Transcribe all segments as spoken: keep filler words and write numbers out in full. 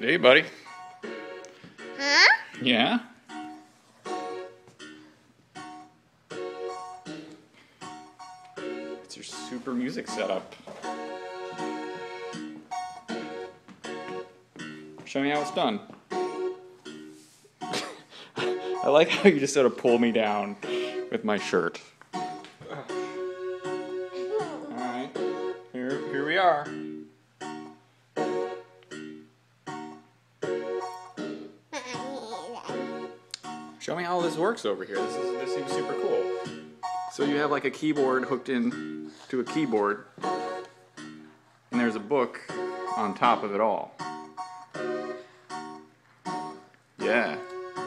Hey, buddy. Huh? Yeah? It's your super music setup. Show me how it's done. I like how you just sort of pull me down with my shirt. Alright, here, here we are. Show me how this works over here. This is this seems super cool. So you have like a keyboard hooked in to a keyboard, and there's a book on top of it all. Yeah.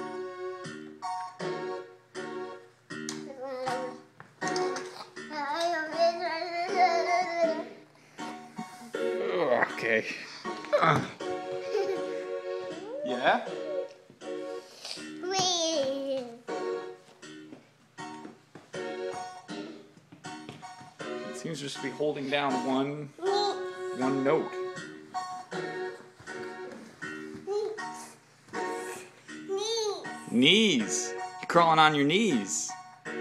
Okay. Uh. Yeah? It seems just to be holding down one one note. Knees. You're crawling on your knees.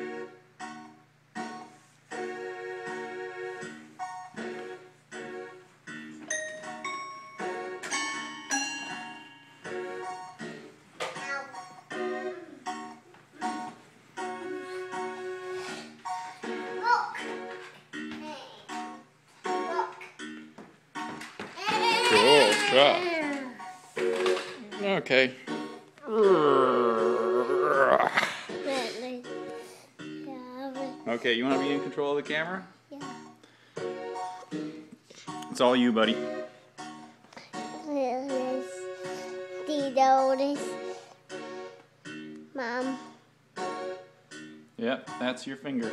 Cool shot. Okay. Okay, you want to be in control of the camera? Yeah. It's all you, buddy. Mom. Yep, that's your finger.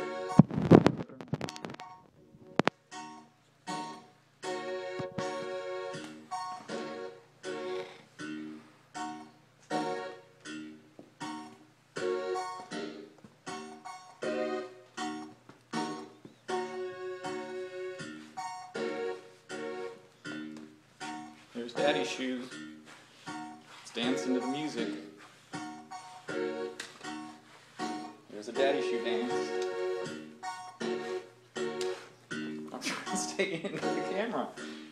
There's Daddy's shoes. It's dancing to the music. There's a Daddy shoe dance. I'm trying to stay in with the camera.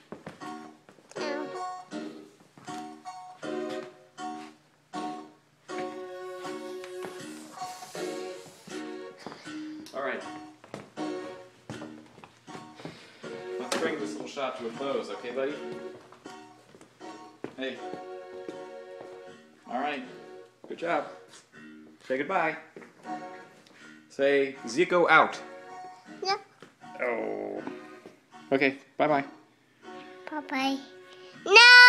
Alright. Let's bring this little shot to a close, okay, buddy? Hey. Alright. Good job. Say goodbye. Say Zico out. Yeah. Oh. Okay, bye-bye. Bye-bye. No!